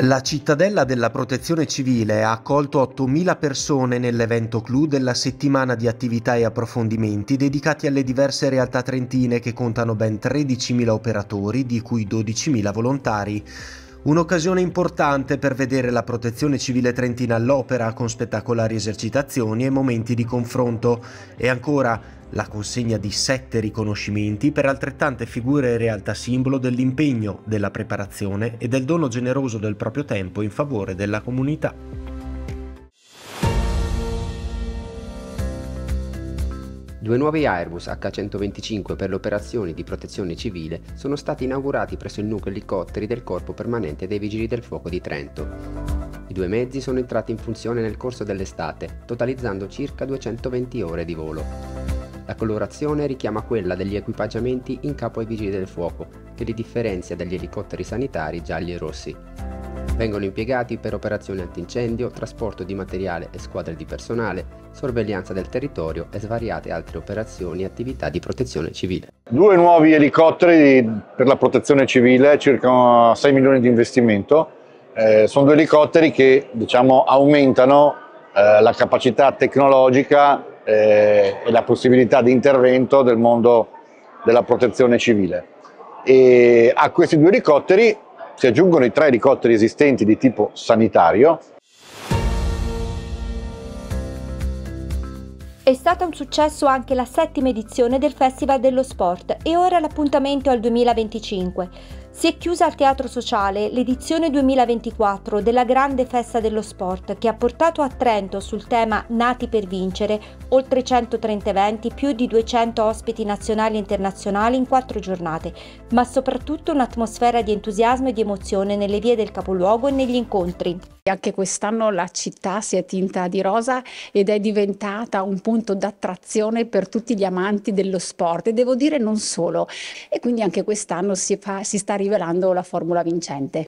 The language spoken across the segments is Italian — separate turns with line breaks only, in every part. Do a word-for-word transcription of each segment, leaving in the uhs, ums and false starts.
La cittadella della Protezione Civile ha accolto ottomila persone nell'evento clou della settimana di attività e approfondimenti dedicati alle diverse realtà trentine che contano ben tredicimila operatori, di cui dodicimila volontari. Un'occasione importante per vedere la Protezione Civile trentina all'opera con spettacolari esercitazioni e momenti di confronto. E ancora la consegna di sette riconoscimenti per altrettante figure e realtà simbolo dell'impegno, della preparazione e del dono generoso del proprio tempo in favore della comunità.
Due nuovi Airbus acca centoventicinque per le operazioni di protezione civile sono stati inaugurati presso il nucleo elicotteri del Corpo Permanente dei Vigili del Fuoco di Trento. I due mezzi sono entrati in funzione nel corso dell'estate, totalizzando circa duecentoventi ore di volo. La colorazione richiama quella degli equipaggiamenti in capo ai Vigili del Fuoco, che li differenzia dagli elicotteri sanitari gialli e rossi. Vengono impiegati per operazioni antincendio, trasporto di materiale e squadre di personale, sorveglianza del territorio e svariate altre operazioni e attività di protezione civile.
Due nuovi elicotteri per la protezione civile, circa sei milioni di investimento. Eh, sono due elicotteri che, diciamo, aumentano eh, la capacità tecnologica eh, e la possibilità di intervento del mondo della protezione civile. E a questi due elicotteri si aggiungono i tre elicotteri esistenti di tipo sanitario.
È stata un successo anche la settima edizione del Festival dello Sport e ora l'appuntamento al duemilaventicinque. Si è chiusa al Teatro Sociale l'edizione duemilaventiquattro della Grande Festa dello Sport, che ha portato a Trento sul tema Nati per vincere oltre centotrenta eventi, più di duecento ospiti nazionali e internazionali in quattro giornate, ma soprattutto un'atmosfera di entusiasmo e di emozione nelle vie del capoluogo e negli incontri.
Anche quest'anno la città si è tinta di rosa ed è diventata un punto d'attrazione per tutti gli amanti dello sport, e devo dire non solo. E quindi anche quest'anno si, fa, si sta rivelando la formula vincente.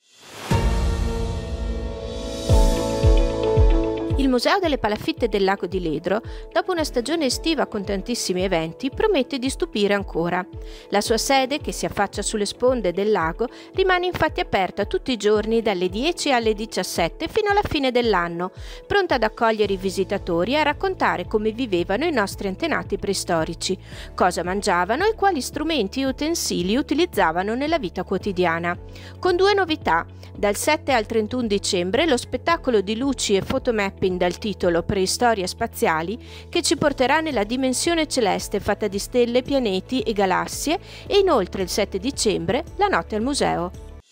Il Museo delle Palafitte del Lago di Ledro, dopo una stagione estiva con tantissimi eventi, promette di stupire ancora. La sua sede, che si affaccia sulle sponde del lago, rimane infatti aperta tutti i giorni dalle dieci alle diciassette fino alla fine dell'anno, pronta ad accogliere i visitatori e a raccontare come vivevano i nostri antenati preistorici, cosa mangiavano e quali strumenti e utensili utilizzavano nella vita quotidiana. Con due novità: dal sette al trentuno dicembre lo spettacolo di luci e fotomapping dal titolo Preistorie spaziali, che ci porterà nella dimensione celeste fatta di stelle, pianeti e galassie, e inoltre il sette dicembre la notte al museo.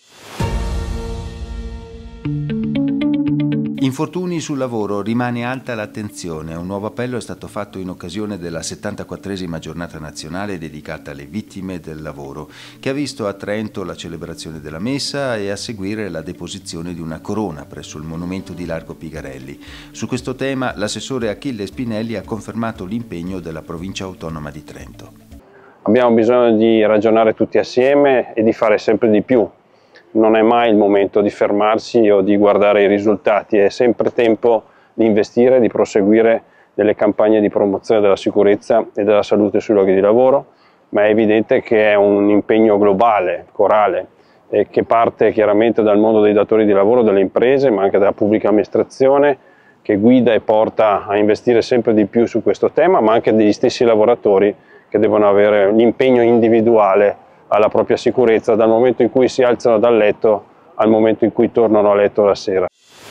Infortuni sul lavoro, rimane alta l'attenzione. Un nuovo appello è stato fatto in occasione della settantaquattresima giornata nazionale dedicata alle vittime del lavoro, che ha visto a Trento la celebrazione della messa e a seguire la deposizione di una corona presso il monumento di Largo Pigarelli. Su questo tema l'assessore Achille Spinelli ha confermato l'impegno della provincia autonoma di Trento.
Abbiamo bisogno di ragionare tutti assieme e di fare sempre di più. Non è mai il momento di fermarsi o di guardare i risultati, è sempre tempo di investire, di proseguire delle campagne di promozione della sicurezza e della salute sui luoghi di lavoro, ma è evidente che è un impegno globale, corale, eh, che parte chiaramente dal mondo dei datori di lavoro, delle imprese, ma anche dalla pubblica amministrazione, che guida e porta a investire sempre di più su questo tema, ma anche degli stessi lavoratori che devono avere l'impegno individuale alla propria sicurezza dal momento in cui si alzano dal letto al momento in cui tornano a letto la sera.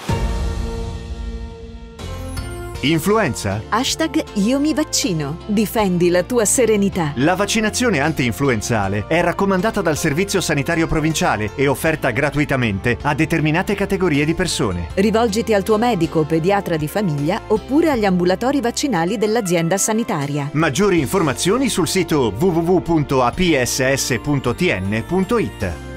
Influenza?
Hashtag io mi vaccino. Difendi la tua serenità.
La vaccinazione anti-influenzale è raccomandata dal Servizio Sanitario Provinciale e offerta gratuitamente a determinate categorie di persone.
Rivolgiti al tuo medico o pediatra di famiglia oppure agli ambulatori vaccinali dell'azienda sanitaria.
Maggiori informazioni sul sito w w w punto a p s s punto t n punto i t.